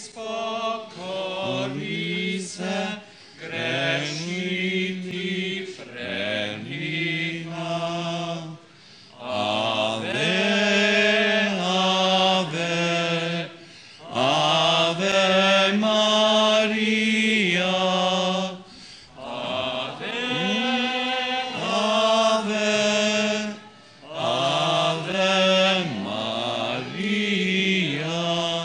spokori se, grešniki frelima. Ave, ave, ave Maria. Ave, ave, ave Maria.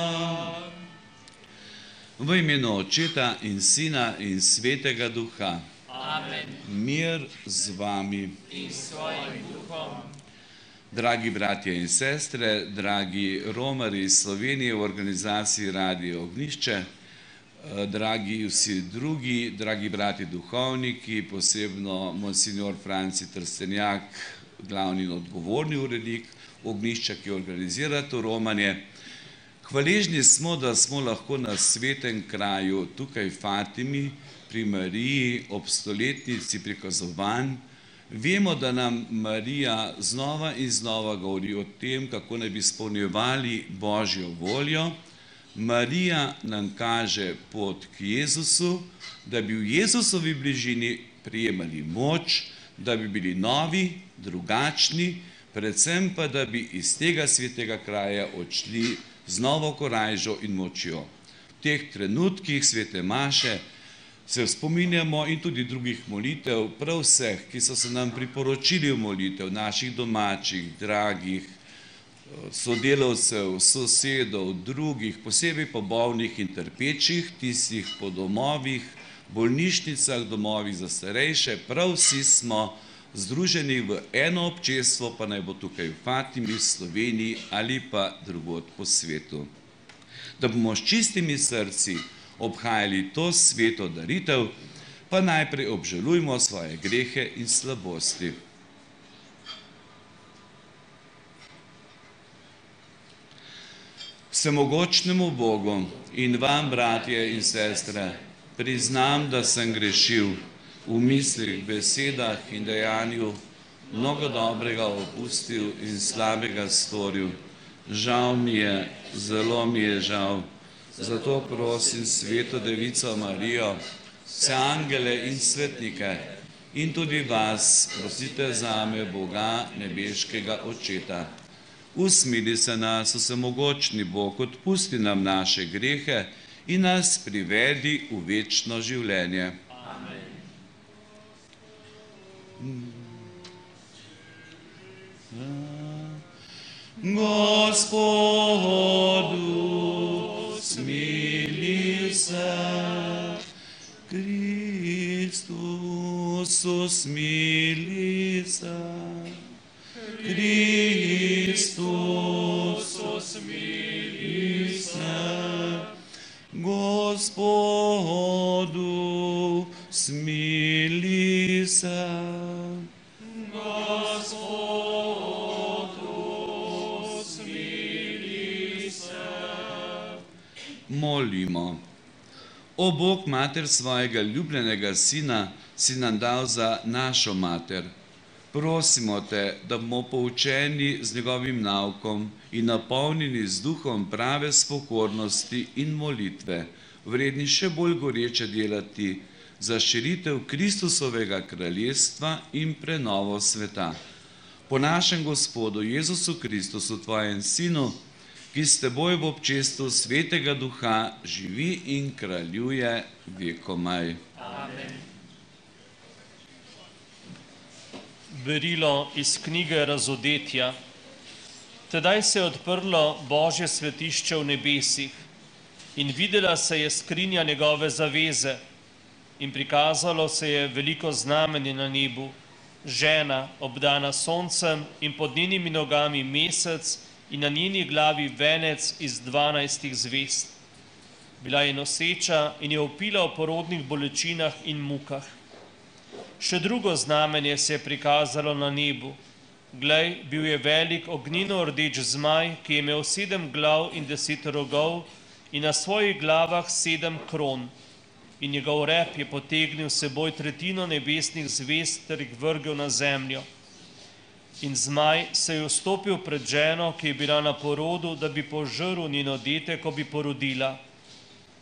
V imenu Očeta in Sina in Svetega Duha. Amen. Mir z vami. In s svojim duhom. Dragi bratje in sestre, dragi romarji iz Slovenije v organizaciji Radio Ognjišče, dragi vsi drugi, dragi brati duhovniki, posebno monsignor Franci Trstenjak, glavni in odgovorni urednik Ognjišča, ki organizira to romanje. Hvaležni smo, da smo lahko na svetem kraju, tukaj v Fatimi, pri Mariji, ob stoletnici prikazovanj. Vemo, da nam Marija znova in znova govori o tem, kako naj bi izpolnjevali Božjo voljo. Marija nam kaže pot k Jezusu, da bi v Jezusovi bližini prijemali moč, da bi bili novi, drugačni, predvsem pa, da bi iz tega svetega kraja odšli z novo korajžo in močjo. V teh trenutkih svete maše se spominjamo in tudi drugih molitev, prav vseh, ki so se nam priporočili v molitev, naših domačih, dragih, sodelavcev, sosedov, drugih, posebej pa bolnih in trpečih, tistih po domovih, bolnišnicah, domovih za starejše, prav vsi smo združeni v eno občestvo, pa naj bo tukaj v Fatimi, v Sloveniji ali pa drugod po svetu. Da bomo s čistimi srci obhajali to sveto daritev, pa najprej obžalujmo svoje grehe in slabosti. Vsemogočnemu Bogu in vam, bratje in sestre, priznam, da sem grešil v mislih, besedah in dejanju, mnogo dobrega opustil in slabega storil. Žal mi je, zelo mi je žal. Zato prosim Sveto Devico Marijo, vse angele in svetnike in tudi vas, prosite zame Boga, nebeškega Očeta. Usmili se nas, vsemogočni Bog, odpusti nam naše grehe in nas privedi v večno življenje. Amen. Gospodu, smili se, Kristusu, smili se, Kristusu, smili se, Gospodu, smili se, molimo. O Bog, mater svojega ljubljenega sina, si nam dal za našo mater. Prosimo te, da bomo poučeni z njegovim naukom in napolnjeni z duhom prave spokornosti in molitve, vredni še bolj goreče delati za širitev Kristusovega kraljestva in prenovo sveta. Po našem Gospodu Jezusu Kristusu, tvojem sinu, ki s teboj v občestvu Svetega Duha živi in kraljuje vekomaj. Amen. Berilo iz knjige Razodetja. Tedaj se je odprlo Božje svetišče v nebesih in videla se je skrinja njegove zaveze in prikazalo se je veliko znamenje na nebu, žena obdana soncem in pod njenimi nogami mesec in na njeni glavi venec iz 12 zvezd. Bila je noseča in je vpila o porodnih bolečinah in mukah. Še drugo znamenje se je prikazalo na nebu. Glej, bil je velik ognjeno rdeč zmaj, ki je imel 7 glav in 10 rogov in na svojih glavah 7 kron. In njegov rep je potegnil s seboj tretjino nebesnih zvezd ter jih vrgel na zemljo. In zmaj se je vstopil pred ženo, ki je bila na porodu, da bi požrl njeno dete, ko bi porodila.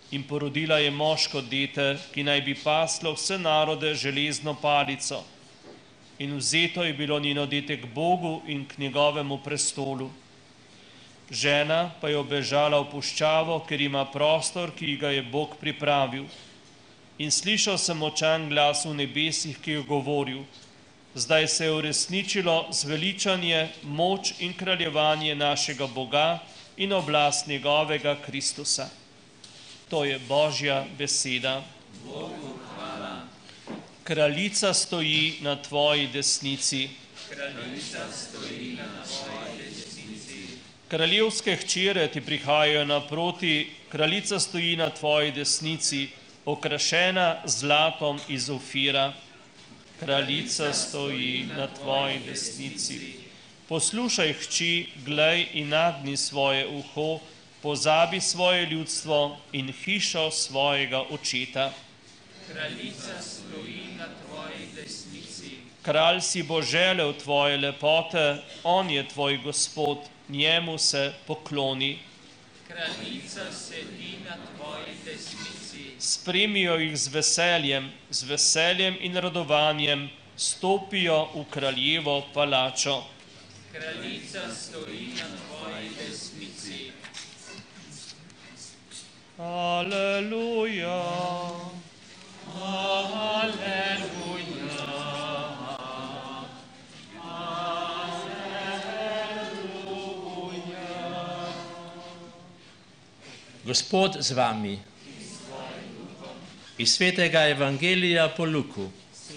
in porodila je moško dete, ki naj bi paslo vse narode železno palico. In vzeto je bilo njeno dete k Bogu in k njegovemu prestolu. Žena pa je obežala v puščavo, ker ima prostor, ki ga je Bog pripravil. In slišal sem močan glas v nebesih, ki je govoril: zdaj se je uresničilo zveličanje, moč in kraljevanje našega Boga in oblast njegovega Kristusa. To je Božja beseda. Bogu hvala. Kraljica stoji na tvoji desnici. Kraljica stoji na tvoji desnici. Kraljevske hčere ti prihajajo naproti, kraljica stoji na tvoji desnici, okrašena z zlatom iz Ofira. Kraljica stoji na tvoji desnici. Poslušaj, hči, glej in nagni svoje uho, pozabi svoje ljudstvo in hišo svojega očeta. Kraljica stoji na tvoji desnici. Kralj si bo želel tvoje lepote, on je tvoj Gospod, njemu se pokloni. Kraljica sedi na tvoji desnici. Spremijo jih z veseljem in radovanjem, stopijo v kraljevo palačo. Kraljica stoji na tvoji desnici. Aleluja. Aleluja. Gospod z vami. Iz svetega Evangelija po Luku.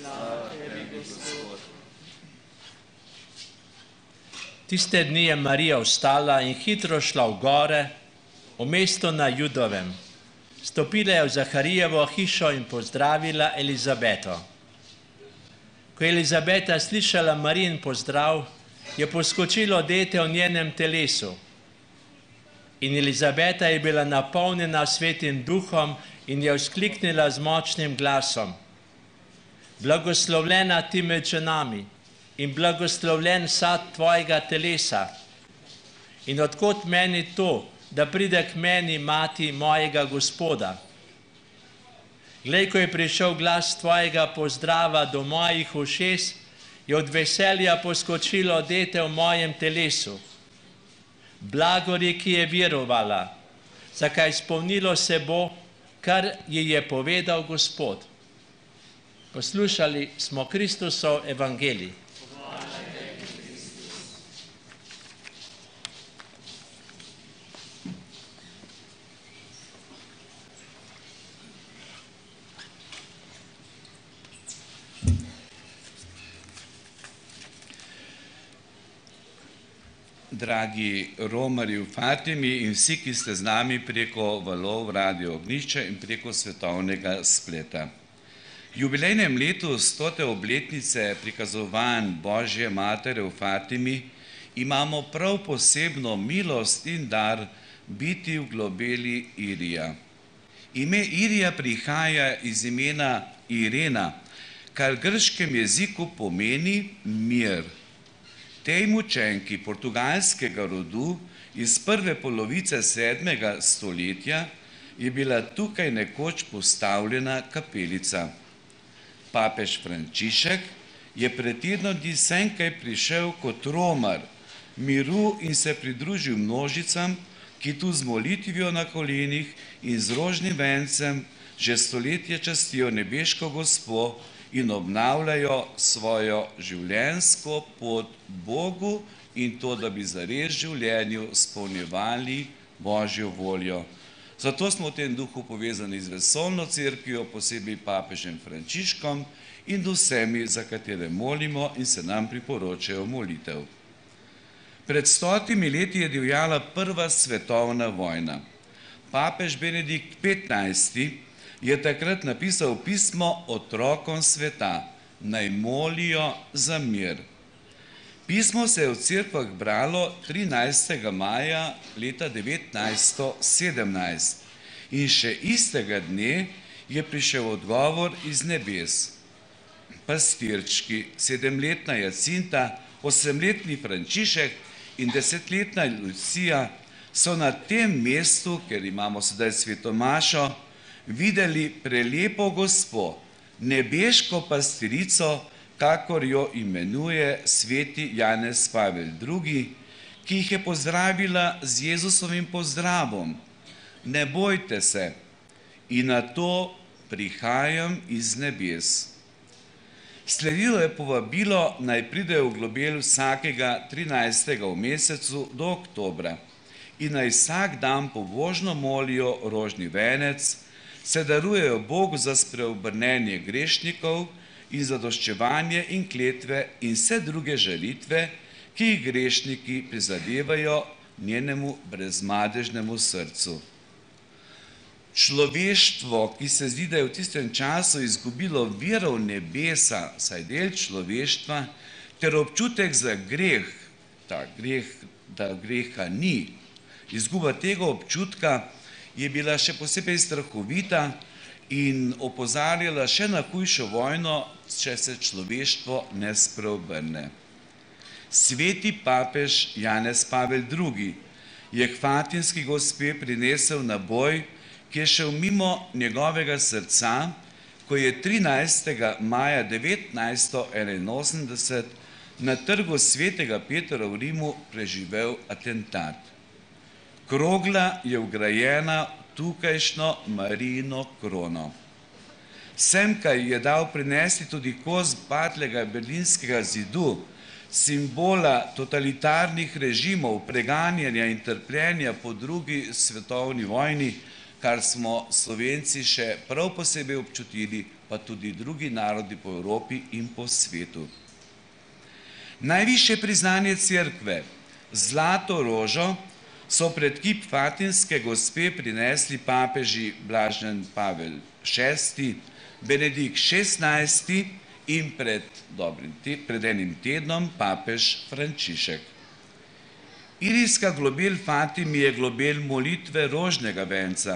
Tiste dni je Marija vstala in hitro šla v gore, v mesto na Judovem. Stopila je v Zaharijevo hišo in pozdravila Elizabeto. Ko je Elizabeta slišala Marijin pozdrav, je poskočilo dete v njenem telesu. In Elizabeta je bila napolnjena Svetim Duhom in je vzkliknila z močnim glasom: blagoslovljena ti med ženami in blagoslovljen sad tvojega telesa. In odkot meni to, da pride k meni mati mojega Gospoda? Glej, ko je prišel glas tvojega pozdrava do mojih ušes, je od veselja poskočilo dete v mojem telesu. Blagor je, ki je verovala, zakaj izpolnilo se bo, kar ji je povedal Gospod. Poslušali smo Kristusov evangelij. Dragi romarji v Fatimi in vsi, ki ste z nami preko valov Radio Ognjišče in preko svetovnega spleta. V jubilejnem letu 100. obletnice prikazovanj Božje Matere v Fatimi imamo prav posebno milost in dar biti v globeli Irija. Ime Irija prihaja iz imena Irena, kar v grškem jeziku pomeni mir. Tej mučenki portugalskega rodu iz prve polovice 7. stoletja je bila tukaj nekoč postavljena kapelica. Papež Frančišek je pred tednom dni senkaj prišel kot romar miru in se pridružil množicam, ki tu z molitvijo na kolenih in z rožnim vencem že stoletje častijo nebeško Gospo in obnavljajo svojo življenjsko pot Bogu in to, da bi zares v življenju izpolnjevali Božjo voljo. Zato smo v tem duhu povezani z vesoljno cerkvijo, posebej papežem Frančiškom in vsemi, za katere molimo in se nam priporočajo molitev. Pred 100 leti je divjala prva svetovna vojna. Papež Benedikt XV je takrat napisal pismo otrokom sveta, naj molijo za mir. Pismo se je v cerkvah bralo 13. maja leta 1917 in še istega dne je prišel odgovor iz nebes. Pastirčki, 7-letna Jacinta, 8-letni Frančišek in 10-letna Lucija so na tem mestu, ker imamo sedaj sveto mašo, videli prelepo gospo, nebeško pastirico, kakor jo imenuje sveti Janez Pavel II, ki jih je pozdravila z Jezusovim pozdravom: ne bojte se, in na to prihajam iz nebes. Sledilo je povabilo, naj pridejo v globel vsakega 13. v mesecu do oktobra in naj vsak dan pobožno molijo rožni venec, se darujejo Bogu za spreobrnenje grešnikov in zadoščevanje in kletve in vse druge žalitve, ki jih grešniki prizadevajo njenemu brezmadežnemu srcu. Človeštvo, ki se zdi, da je v tistem času izgubilo vero v nebesa, saj del človeštva, ter občutek za greh, da greha ni, izguba tega občutka je bila še posebej strahovita in opozarjala še na hujšo vojno, če se človeštvo ne spreobrne. Sveti papež Janez Pavel II je k Fatimski gospe prinesel naboj, ki je šel mimo njegovega srca, ko je 13. maja 1981 na trgu svetega Petra v Rimu preživel atentat. Krogla je vgrajena v tukajšnjo Marijino krono. Semkaj je dal prinesti tudi kos padlega berlinskega zidu, simbola totalitarnih režimov, preganjanja in trpljenja po drugi svetovni vojni, kar smo Slovenci še prav posebej občutili, pa tudi drugi narodi po Evropi in po svetu. Najvišje priznanje cerkve, zlato rožo, so pred kip Fatimske gospe prinesli papeži Blažen Pavel VI, Benedikt XVI in pred enim tednom papež Frančišek. Irijska globel Fatimi je globel molitve rožnega venca.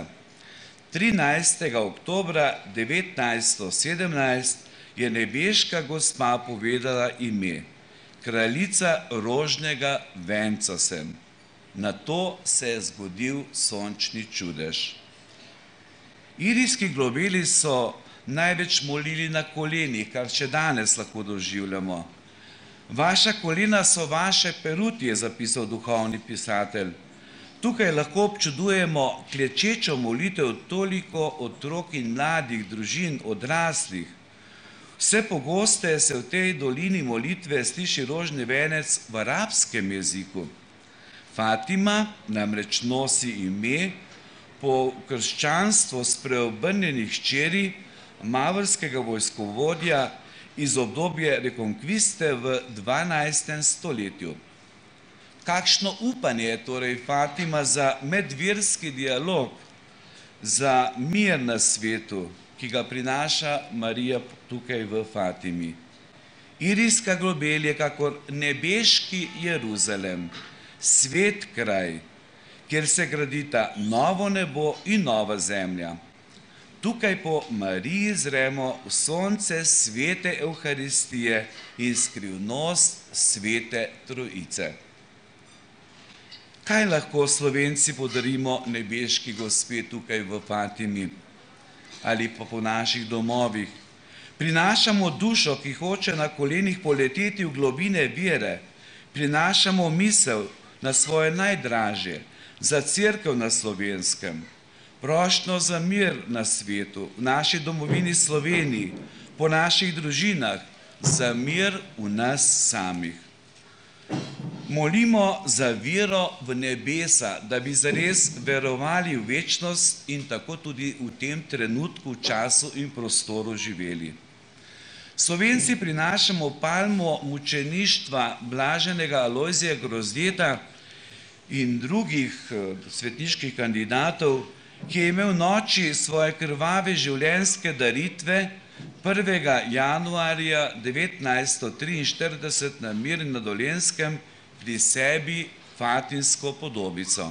13. oktobra 1917 je nebeška gospa povedala ime: kraljica rožnega venca sem. Na to se je zgodil sončni čudež. Irijski globeli so največ molili na kolenih, kar še danes lahko doživljamo. Vaša kolena so vaše peruti, je zapisal duhovni pisatelj. Tukaj lahko občudujemo klečečo molitev toliko otrok in mladih, družin, odraslih. Vse pogosteje se v tej dolini molitve sliši rožni venec v arabskem jeziku. Fatima namreč nosi ime po krščanstvu spreobrnjenih hčeri mavrskega vojskovodja iz obdobja rekonkviste v 12. stoletju. Kakšno upanje je torej Fatima za medverski dialog, za mir na svetu, ki ga prinaša Marija tukaj v Fatimi. Irijska globel je kakor nebeški Jeruzalem, svet kraj, kjer se gradita novo nebo in nova zemlja. Tukaj po Mariji zremo v sonce svete Evharistije in skrivnost svete Trojice. Kaj lahko Slovenci podarimo nebeški gospe tukaj v Fatimi ali pa po naših domovih? Prinašamo dušo, ki hoče na kolenih poleteti v globine vere. Prinašamo misel na svoje najdražje, za cerkev na Slovenskem, prošnjo za mir na svetu, v naši domovini Sloveniji, po naših družinah, za mir v nas samih. Molimo za vero v nebesa, da bi zares verovali v večnost in tako tudi v tem trenutku, času in prostoru živeli. Slovenci prinašamo palmo mučeništva blaženega Alojzija Grozdeta in drugih svetniških kandidatov, ki je imel noči svoje krvave življenjske daritve 1. januarja 1943 na Mirni na Dolenjskem pri sebi fatimsko podobico.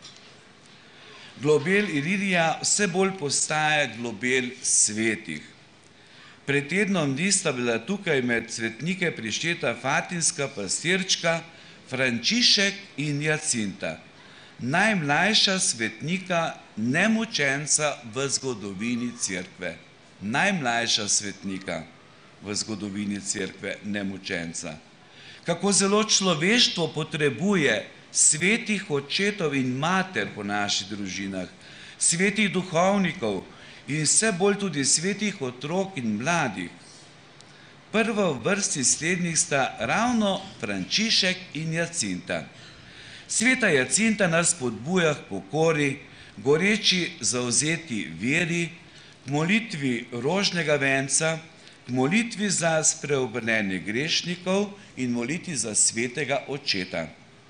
Globel Ilirija vse bolj postaja globel svetih. Pred tednom dni sta bila tukaj med svetnike prišteta fatimska pastirčka Frančišek in Jacinta. najmlajša svetnika nemučenca v zgodovini cerkve. Najmlajša svetnika v zgodovini cerkve nemučenca. Kako zelo človeštvo potrebuje svetih očetov in mater po naših družinah, svetih duhovnikov in vse bolj tudi svetih otrok in mladih. Prva v vrsti slednjih sta ravno Frančišek in Jacinta. Sveta Jacinta nas spodbuja k pokori, goreči zavzeti veri, k molitvi rožnega venca, k molitvi za spreobrnenje grešnikov in molitvi za svetega očeta.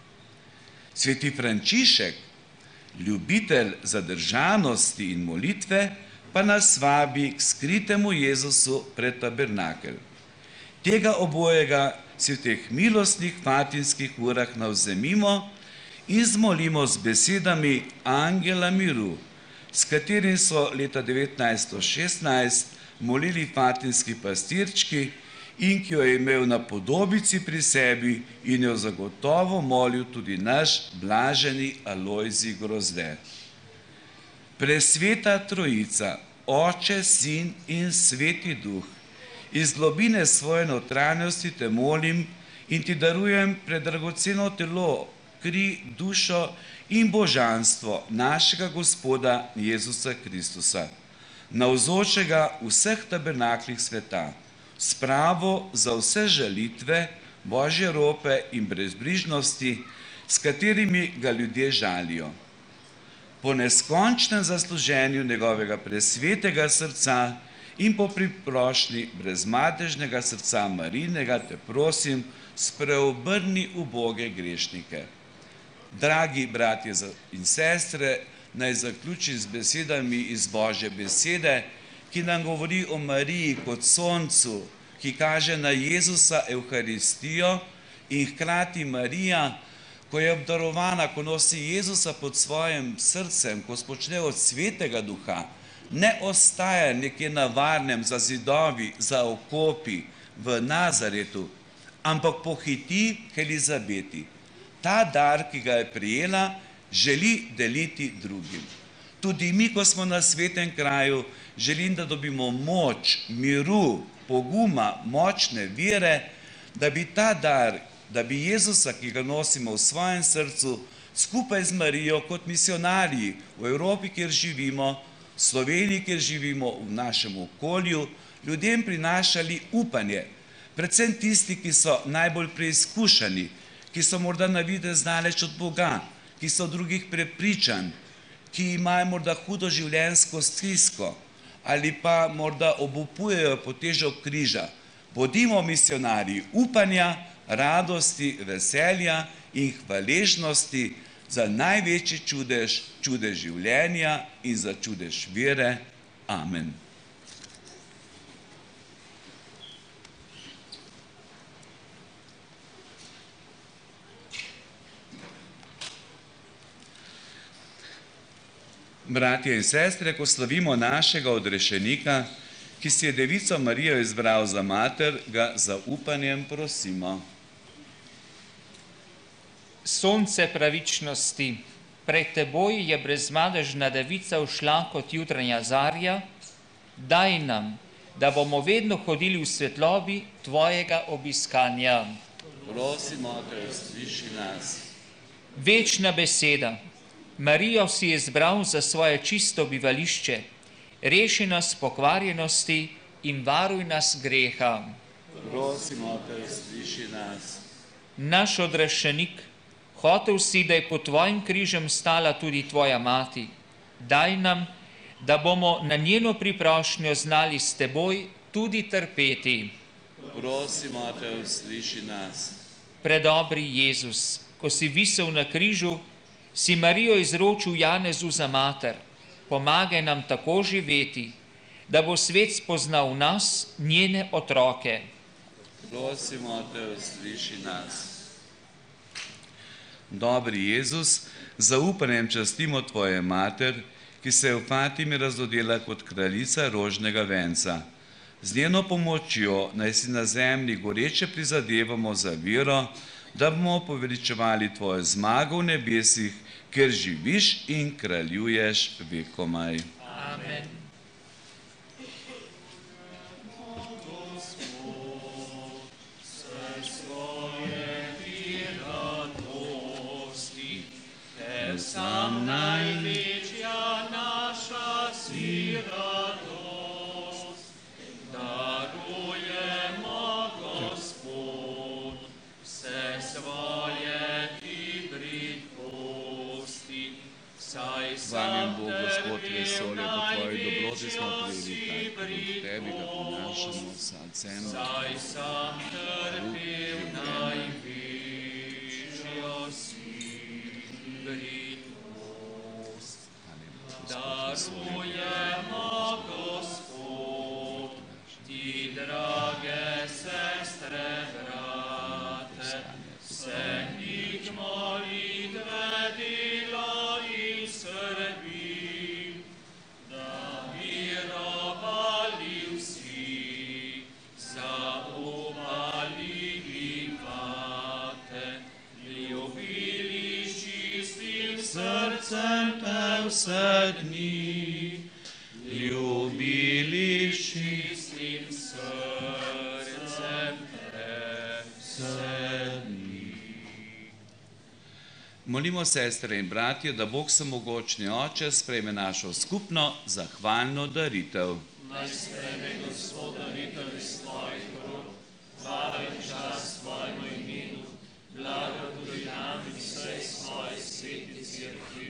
Sveti Frančišek, ljubitelj zadržanosti in molitve, pa nas vabi k skritemu Jezusu pred tabernakelj. Tega obojega si v teh milostnih fatinskih urah navzemimo in zmolimo z besedami Angela miru, s katerim so leta 1916 molili fatinski pastirčki in ki jo je imel na podobici pri sebi in jo zagotovo molil tudi naš blaženi Alojzij Grozde. Presveta Trojica, Oče, Sin in Sveti Duh, iz globine svoje notranjosti te molim in ti darujem predragoceno telo, kri, dušo in božanstvo našega Gospoda Jezusa Kristusa, navzočega v vseh tabernaklih sveta, spravo za vse žalitve, božje rope in brezbrižnosti, s katerimi ga ljudje žalijo. Po neskončnem zasluženju njegovega presvetega srca in po priprošnji brezmadežnega srca Marijinega te prosim, spreobrni uboge grešnike. Dragi bratje in sestre, naj zaključim z besedami iz Božje besede, ki nam govori o Mariji kot soncu, ki kaže na Jezusa Evharistijo in hkrati Marija, ko je obdarovana, ko nosi Jezusa pod svojim srcem, ko spočne od Svetega Duha, ne ostaja nekje na varnem za zidovi, za okopi v Nazaretu, ampak pohiti k Elizabeti. Ta dar, ki ga je prijela, želi deliti drugim. Tudi mi, ko smo na svetem kraju, želim, da dobimo moč, miru, poguma, močne vere, da bi ta dar, da bi Jezusa, ki ga nosimo v svojem srcu, skupaj z Marijo kot misionarji v Evropi, kjer živimo, v Sloveniji, kjer živimo, v našem okolju, ljudem prinašali upanje, predvsem tisti, ki so najbolj preizkušani, ki so morda na videz daleč od Boga, ki so drugih prepričanj, ki imajo morda hudo življenjsko stisko ali pa morda obupujejo pod težo križa. Bodimo misionarji upanja, radosti, veselja in hvaležnosti za največji čudež, čudež življenja in za čudež vere. Amen. Bratje in sestre, ko slavimo našega odrešenika, ki si je Devico Marijo izbral za mater, ga za upanjem prosimo. Sonce pravičnosti, pred teboj je brezmadežna Devica ušla kot jutranja zarja, daj nam, da bomo vedno hodili v svetlobi tvojega obiskanja. Prosimo te, usliši nas. Večna beseda, Marijo si izbral za svoje čisto bivališče, reši nas pokvarjenosti in varuj nas greha. Prosimo te, usliši nas. Naš odrešenik, hotel si, da je pod tvojim križem stala tudi tvoja mati. Daj nam, da bomo na njeno priprošnjo znali s teboj tudi trpeti. Prosimo te, usliši nas. Predobri Jezus, ko si visel na križu, si Marijo izročil Janezu za mater. Pomagaj nam tako živeti, da bo svet spoznal nas, njene otroke. Prosimo te, usliši nas. Dobri Jezus, z upanjem častimo tvoje mater, ki se je v Fatimi razodela kot kraljica rožnega venca. Z njeno pomočjo naj si na zemlji goreče prizadevamo za vero, da bomo poveličevali tvojo zmago v nebesih, ker živiš in kraljuješ vekomaj. Amen. Sam Največja naša si radost, darujemo, Gospod, vse svoje ti bridkosti, saj Hvalim Bog, Gospod, vesolje, po tvoji dobroti smo prijeli tak trud, tebi ga prinašamo srcem. saj sam trpel največjo si bridkost. Darujemo, Gospod, ti drage sestre, brate, vse njih molitve, dela in skrbi, da mirovali vsi, zaupali imate, ljubili s čistim srcem te vse dni, ljubili s čistim srcem te vse dni. Molimo sestre in bratje, da Bog Vsemogočni Oče sprejme našo skupno zahvalno daritev. Naj sprejme Gospod daritev iz tvojih rok, slava in čast tvojemu imenu, blago tudi nam in vsej svoji sveti cerkvi.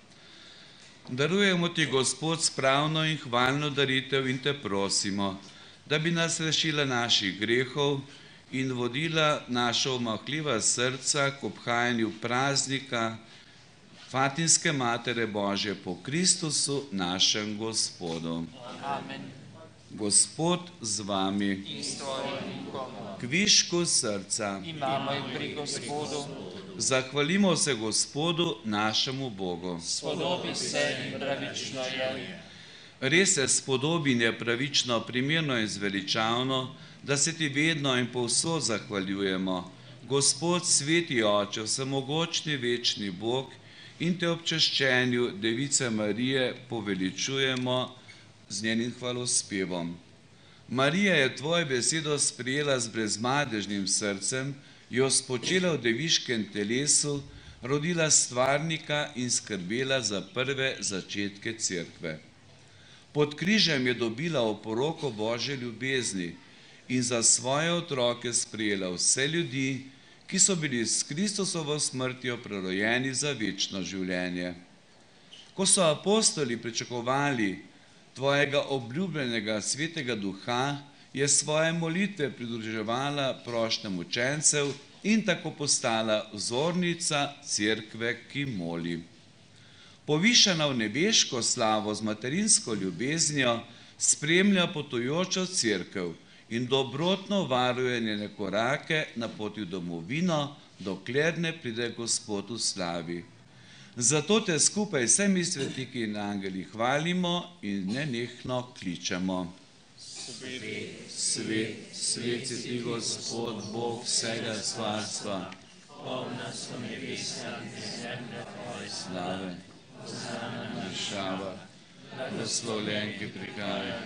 Darujemo ti, Gospod, spravno in hvalno daritev in te prosimo, da bi nas rešila naših grehov in vodila naša omahljiva srca k obhajanju praznika Fatimske Matere Božje po Kristusu, našem Gospodu. Amen. Gospod z vami, In s tvojim duhom. k višku srca, Imamo in pri Gospodu, zahvalimo se Gospodu, našemu Bogu. spodobi se in pravično je. Res se spodobi in je pravično, primerno in zveličavno, da se ti vedno in povsod zahvaljujemo, Gospod, sveti Oče, vsemogočni večni Bog, in te ob čaščenju Device Marije poveličujemo z njenim hvalospevom. Marija je tvojo besedo sprejela z brezmadežnim srcem, jo spočela v deviškem telesu, rodila stvarnika in skrbela za prve začetke cerkve. Pod križem je dobila oporoko Božje ljubezni in za svoje otroke sprejela vse ljudi, ki so bili s Kristusovo smrtjo prerojeni za večno življenje. Ko so apostoli pričakovali tvojega obljubljenega svetega duha, je svoje molitve pridruževala prošnjam učencev in tako postala vzornica cerkve, ki moli. Povišana v nebeško slavo z materinsko ljubeznijo, spremlja potujočo cerkev in dobrotno varuje njene korake na poti v domovino, dokler ne pride Gospod v slavi. Zato te skupaj vsemi svetniki in angeli hvalimo in nenehno kličemo. Svet, svet si ti, Gospod, Bog vsega stvarstva, Polna so nebesa in zemlja tvoje slave, Šava, blagoslovljen, ki prihaja.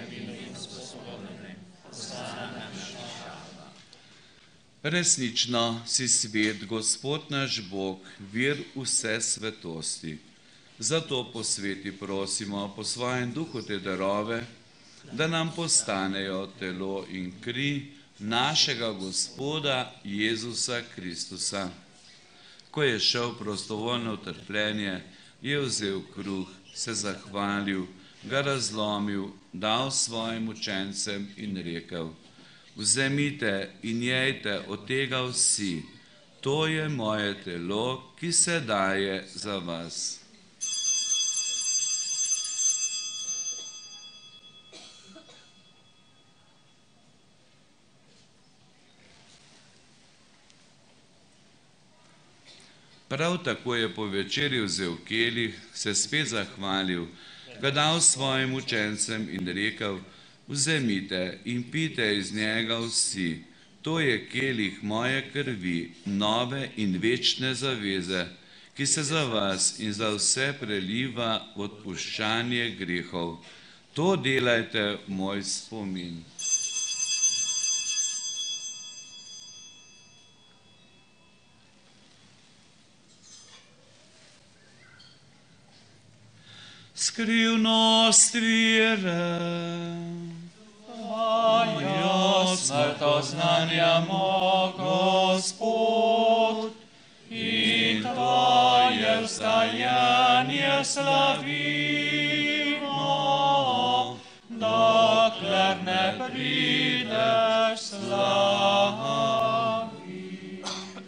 Resnično si svet, Gospod naš Bog, vir vse svetosti. Zato po sveti prosimo po svojem duhu te darove, da nam postanejo telo in kri našega Gospoda Jezusa Kristusa. Ko je šel prostovoljno v trpljenje, je vzel kruh, se zahvalil, ga razlomil, dal svojim učencem in rekel: Vzemite in jejte od tega vsi, to je moje telo, ki se daje za vas. Prav tako je po večerji vzel kelih, se spet zahvalil, ga dal svojim učencem in rekel: Vzemite in pite iz njega vsi, To je kelih moje krvi, nove in večne zaveze, ki se za vas in za vse preliva v odpuščanje grehov. To delajte v moj spomin. Skrivnost vere. Tvojo smrtoznanjamo, Gospod, in Tvoje vstajanje slavimo, dokler ne prideš slavi.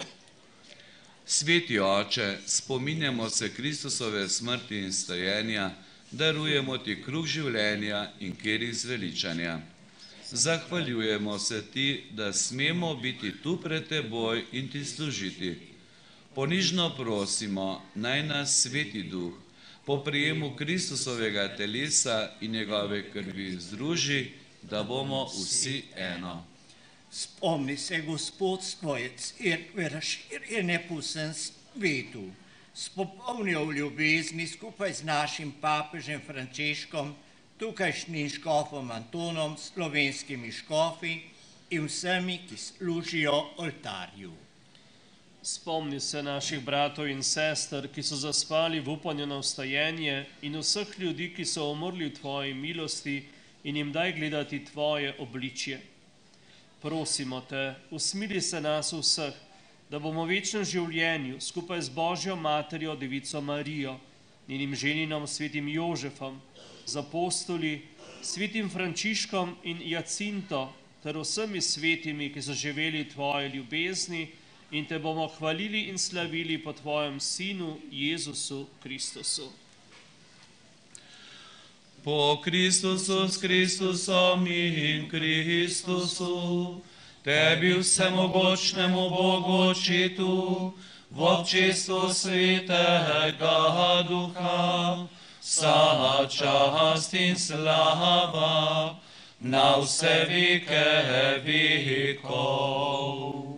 Sveti Oče, spominjamo se Kristusove smrti in stajenja, darujemo Ti kruh življenja in kelih zveličanja. Zahvaljujemo se Ti, da smemo biti tu pred Teboj in Ti služiti. Ponižno prosimo, naj nas Sveti Duh po prijemu Kristusovega telesa in njegove krvi združi, da bomo vsi eno. Spomni se, Gospod, svoje cerkve razširjene po vsem svetu, s popolnjo ljubezni skupaj z našim papežem Frančeškom, tukajšnjim škofom Antonom, slovenskimi škofi in vsemi, ki služijo oltarju. Spomni se naših bratov in sester, ki so zaspali v upanju na vstajenje, in vseh ljudi, ki so umrli v Tvoji milosti, in jim daj gledati Tvoje obličje. Prosimo Te, usmili se nas vseh, da bomo v večnem življenju skupaj z Božjo Materjo, Devico Marijo, njenim ženinom svetim Jožefom, z apostoli, svetim Frančiškom in Jacinto, ter vsemi svetimi, ki so živeli Tvoje ljubezni, in Te bomo hvalili in slavili po Tvojem Sinu, Jezusu Kristusu. Po Kristusu, s Kristusom in Kristusu, Tebi vsemogočnemu Bogu Očetu, v občestvu Svetega Duha, vsa čast in slava na vse veke vekov.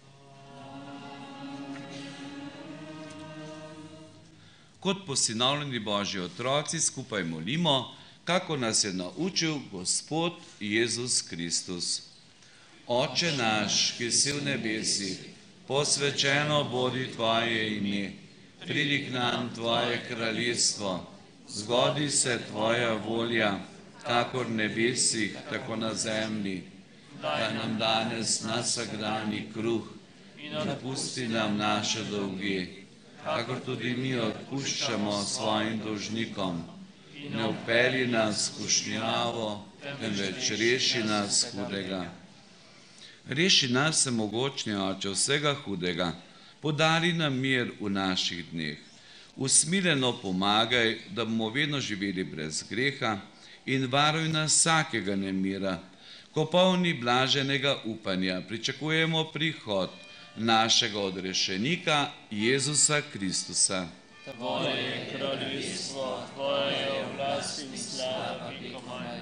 Kot posinovljeni Božji otroci skupaj molimo, kako nas je naučil Gospod Jezus Kristus. Oče naš, ki si v nebesih, posvečeno bodi Tvoje ime, pridi k nam Tvoje kraljestvo, zgodi se Tvoja volja, kakor v nebesih, tako na zemlji. Daj nam danes naš vsakdanji kruh in odpusti nam naše dolge, kakor tudi mi odpuščamo svojim dolžnikom. Ne vpelji nas v skušnjavo, temveč reši nas hudega. Reši nas, vsemogočni Oče, vsega hudega, podari nam mir v naših dneh. Usmiljeno pomagaj, da bomo vedno živeli brez greha, in varuj nas vsakega nemira, ko polni blaženega upanja pričakujemo prihod našega odrešenika Jezusa Kristusa. Tvoje je kraljestvo, Tvoja je oblast in slava vekomaj.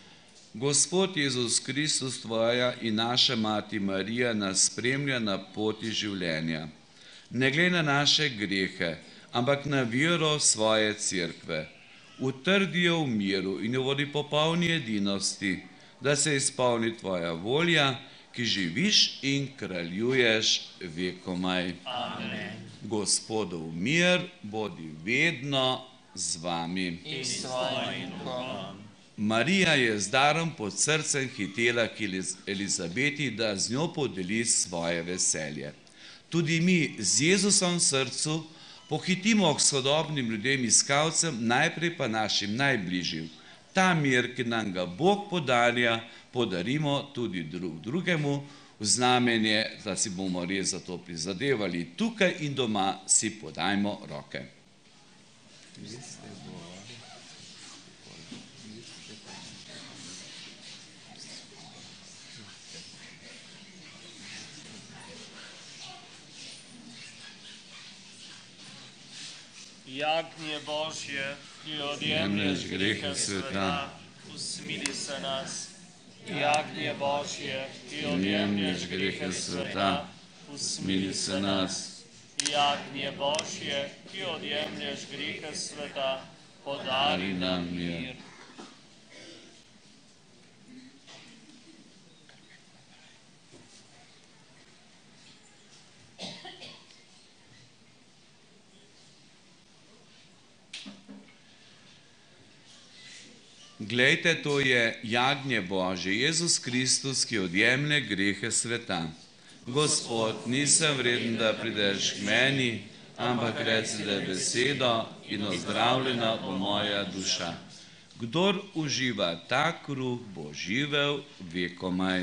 Gospod Jezus Kristus, Tvoja in naša Mati Marija nas spremlja na poti življenja. Ne glej na naše grehe, ampak na vero svoje cerkve. Utrdi jo v miru in jo vodi po polni edinosti, da se izpolni Tvoja volja, ki živiš in kraljuješ vekomaj. Amen. Gospodov mir bodi vedno z vami. In s Tvojim duhom. Marija je z darom pod srcem hitela k Elizabeti, da z njo podeli svoje veselje. Tudi mi z Jezusom v srcu pohitimo k sodobnim ljudem iskalcem, najprej pa našim najbližjim. Ta mir, ki nam ga Bog podarja, podarimo tudi drug drugemu, v znamenje, da si bomo res za to prizadevali. Tukaj in doma si podajmo roke. Jagnje Božje, ki odjemlješ grehe sveta, usmili se nas. Jagnje Božje, ki odjemlješ grehe sveta, usmili se nas. Jagnje Božje, ki odjemlješ grehe sveta, podari nam mir. Glejte, to je jagnje Božje, Jezus Kristus, ki odjemlje grehe sveta. Gospod, nisem vreden, da prideš k meni, ampak reci le besedo in ozdravljena bo moja duša. Kdor uživa ta kruh, bo živel vekomaj.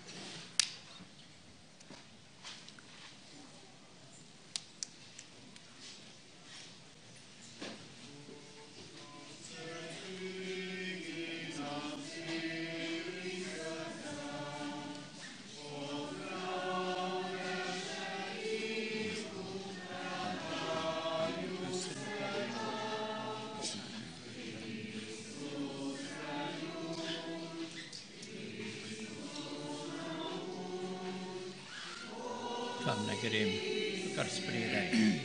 Kam ne grem, kar spredaj.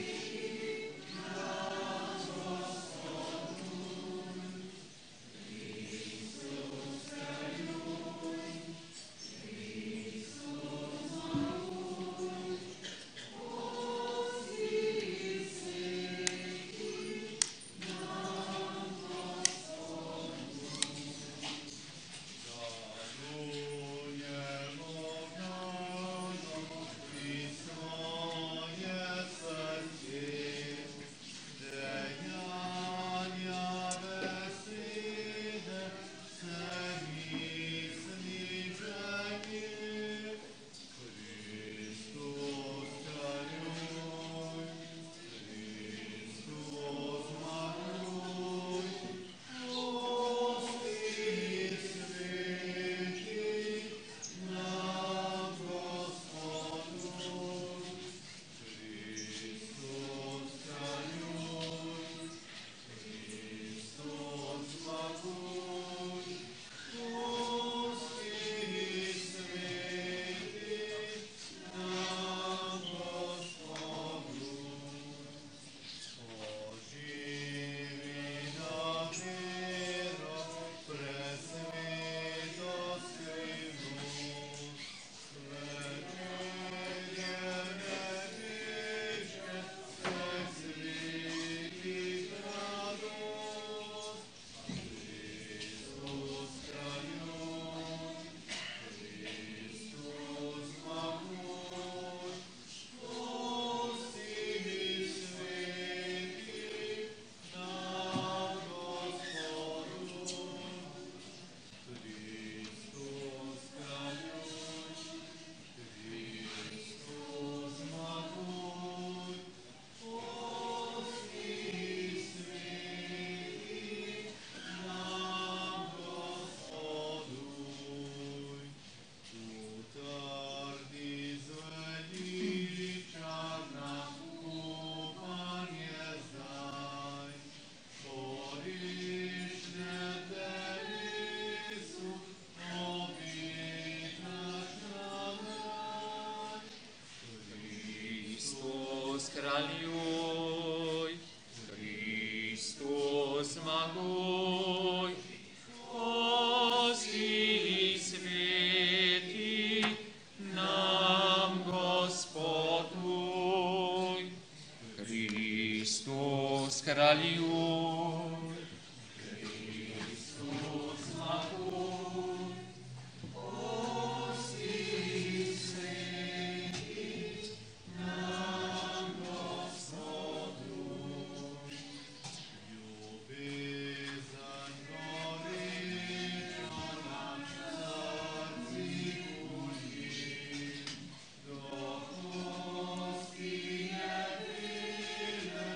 Kraljuj, Kristus zmaguj, osti sveti nam Gospoduj. Kristus kraljuj, Kristus zmaguj, osti sveti nam Gospoduj. Ljubezen goreča nam srci pusti, do hostine bile,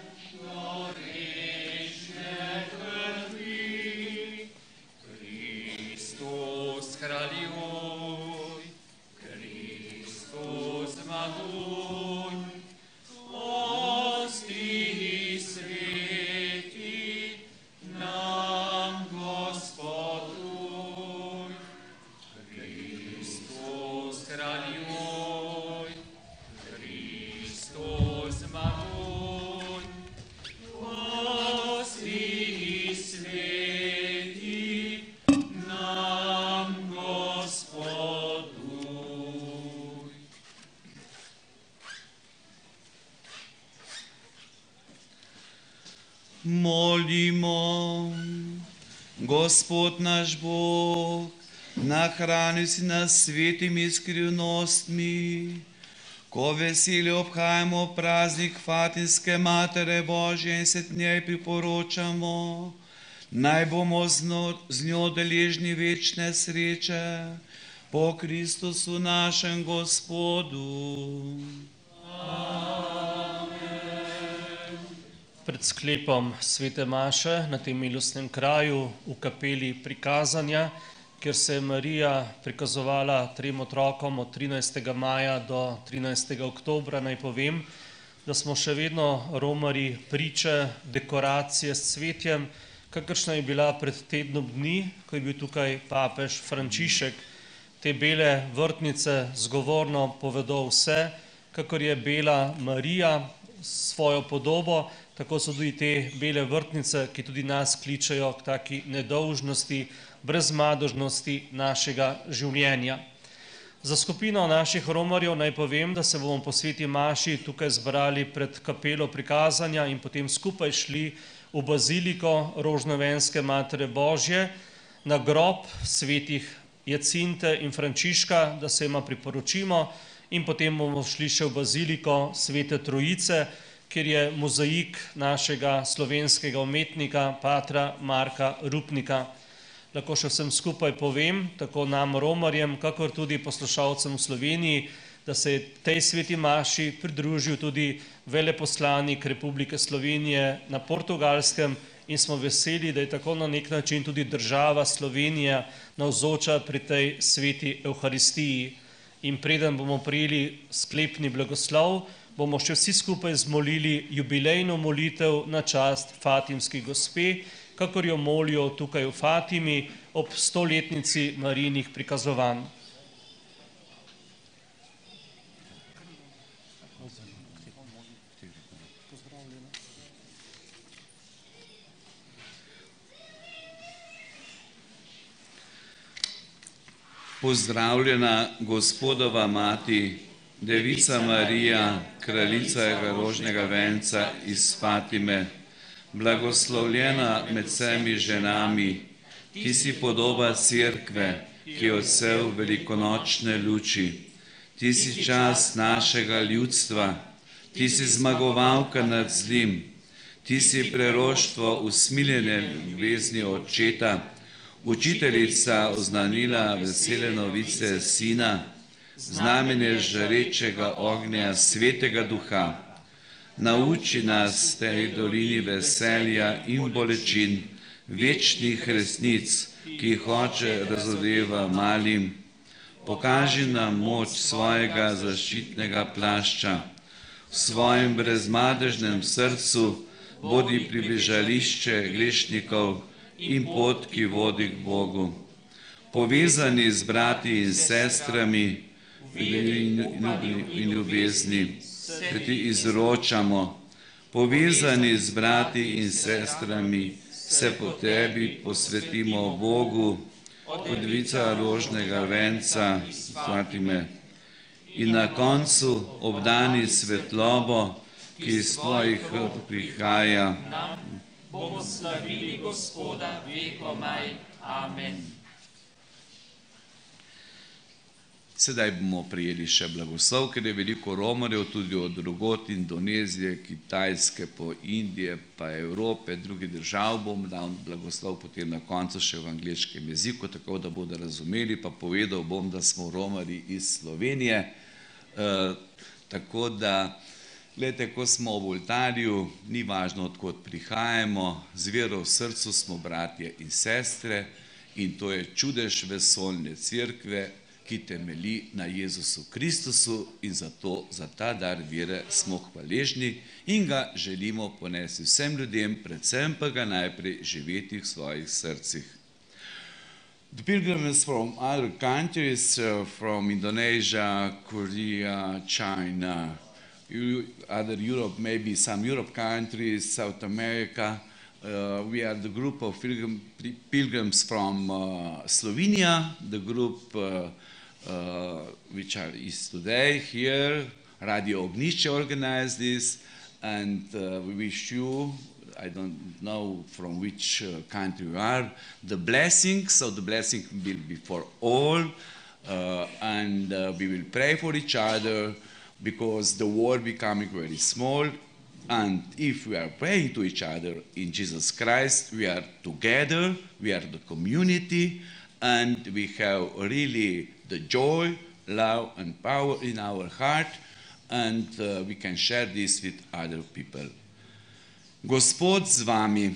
gorečne krvi. Kristus kraljuj, Kristus zmaguj, osti sveti nam Gospoduj. Molimo, Gospod naš Bog, nahrani si nas svetimi skrivnostmi, ko veselje obhajamo praznik Fatimske Matere Božje in se njej priporočamo, naj bomo z njo deležni večne sreče po Kristusu našem Gospodu. Pred sklepom svete maše na tem milostnem kraju v kapeli prikazanja, kjer se je Marija prikazovala trem otrokom od 13. maja do 13. oktobra, naj povem, da smo še vedno romarji priče dekoracije s cvetjem, kakršna je bila pred tednom dni, ko je bil tukaj papež Frančišek. Te bele vrtnice zgovorno povedo vse, kakor je bela Marija s svojo podobo, tako so tudi te bele vrtnice, ki tudi nas kličejo k taki nedolžnosti, brezmadežnosti našega življenja. Za skupino naših romarjev naj povem, da se bomo po sveti maši tukaj zbrali pred kapelo prikazanja in potem skupaj šli v baziliko Rožnovenske Matere Božje na grob svetih Jacinte in Frančiška, da se jima priporočimo, in potem bomo šli še v baziliko Svete Trojice, kjer je mozaik našega slovenskega umetnika, patra Marka Rupnika. Lahko še vsem skupaj povem, tako nam romarjem, kakor tudi poslušalcem v Sloveniji, da se je tej sveti maši pridružil tudi veleposlanik Republike Slovenije na Portugalskem in smo veseli, da je tako na nek način tudi država Slovenija navzoča pri tej sveti Evharistiji. In preden bomo prijeli sklepni blagoslov, bomo še vsi skupaj zmolili jubilejno molitev na čast Fatimski gospe, kakor jo molijo tukaj v Fatimi ob 100-letnici Marijinih prikazovanj. Pozdravljena Gospodova mati, Devica Marija, kraljica rožnega venca iz Fatime, blagoslovljena med vsemi ženami, ti si podoba cerkve, ki je odsev velikonočne luči. Ti si čast našega ljudstva, ti si zmagovalka nad zlim, ti si preroštvo usmiljene ljubezni očeta, učiteljica oznanila vesele novice sina, znamenje žarečega ognja svetega duha. Nauči nas tej dolini veselja in bolečin, večnih resnic, ki jih Oče razodeva malim. Pokaži nam moč svojega zaščitnega plašča. V svojem brezmadežnem srcu bodi pribežališče grešnikov in pot, ki vodi k Bogu. Povezani z brati in sestrami in ljubezni, se ti izročamo. Povezani z brati in sestrami se po tebi posvetimo Bogu, od Devica rožnega venca Fatime. In na koncu obdani svetlobo, ki iz tvojih prihaja. Bomo slavili Gospoda vekomaj. Amen. Sedaj bomo prijeli še blagoslov, ker je veliko romarjev, tudi od drugot Indonezije, Kitajske, po Indije, pa Evrope, drugih držav. Bom dal blagoslov potem na koncu še v angleškem jeziku, tako da bodo razumeli, pa povedal bom, da smo romarji iz Slovenije. Tako da, gledajte, ko smo v oltarju, ni važno, odkot prihajamo, z vero v srcu smo bratje in sestre in to je čudež vesoljne cerkve, ki temelji na Jezusu Kristusu in zato za ta dar vere smo hvaležni in ga želimo ponesti vsem ljudem, predvsem pa ga najprej živeti v svojih srcih. The pilgrims from other countries, from Indonesia, Korea, China, other Europe, maybe some Europe countries, South America. We are the group of pilgrims from Slovenia, the group which is today here. Radio Ognišče organized this, and we wish you I don't know from which country you are, the blessing. So the blessing will be for all, and we will pray for each other because the world becoming very small. And if we are praying to each other in Jesus Christ, we are together, we are the community, and we have really the joy, love, and power in our heart, and we can share this with other people. Gospod z vami,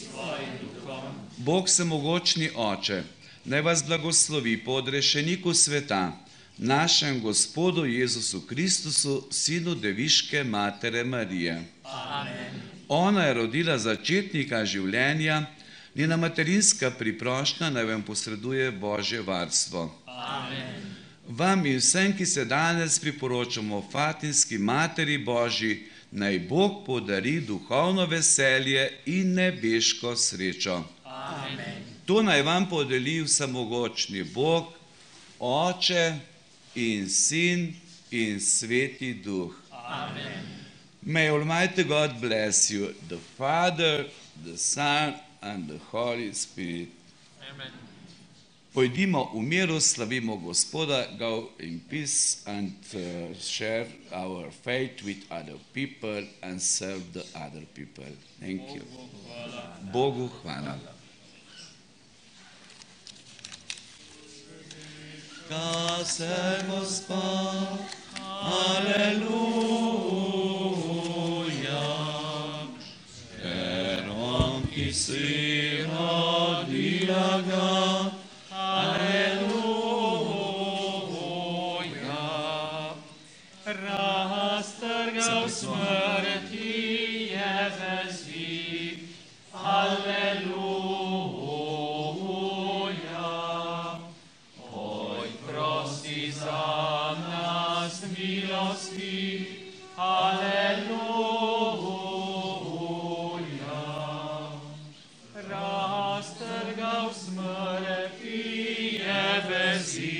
Bog Vsemogočni Oče, naj vas blagoslovi po odrešeniku sveta, našem Gospodu Jezusu Kristusu, Sinu Deviške Matere Marije. Amen. Ona je rodila začetnika življenja, njena materinska priprošnja naj vam posreduje Božje varstvo. Amen. Vam in vsem, ki se danes priporočamo Fatimski Materi Božji, naj Bog podari duhovno veselje in nebeško srečo. Amen. To naj vam podeli Vsemogočni Bog, Oče in Sin in Sveti Duh. Amen. May Almighty God bless you, the Father, the Son, and the Holy Spirit. Amen. Pojdimo v miru, slavimo Gospoda, go in peace and share our faith with other people and serve the other people. Thank you. Bogu hvala. Ka se Gospod, aleluja, ker on, ki si rodila ga, Aleluja, raztrgal smrti je vezi. Aleluja, oj, prosi za nas milosti. Aleluja, raztrgal smrti je vezi.